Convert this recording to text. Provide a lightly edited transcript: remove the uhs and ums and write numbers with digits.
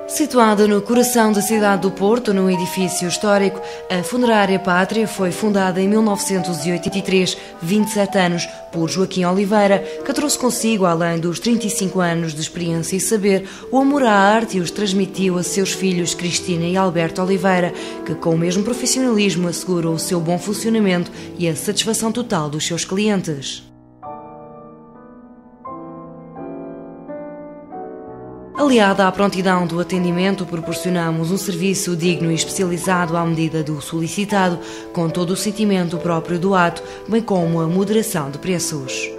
Situada no coração da cidade do Porto, num edifício histórico, a Funerária Pátria foi fundada em 1983, 27 anos, por Joaquim Oliveira, que trouxe consigo, além dos 35 anos de experiência e saber, o amor à arte e os transmitiu a seus filhos Cristina e Alberto Oliveira, que com o mesmo profissionalismo asseguram o seu bom funcionamento e a satisfação total dos seus clientes. Aliada à prontidão do atendimento, proporcionamos um serviço digno e especializado à medida do solicitado, com todo o sentimento próprio do ato, bem como a moderação de preços.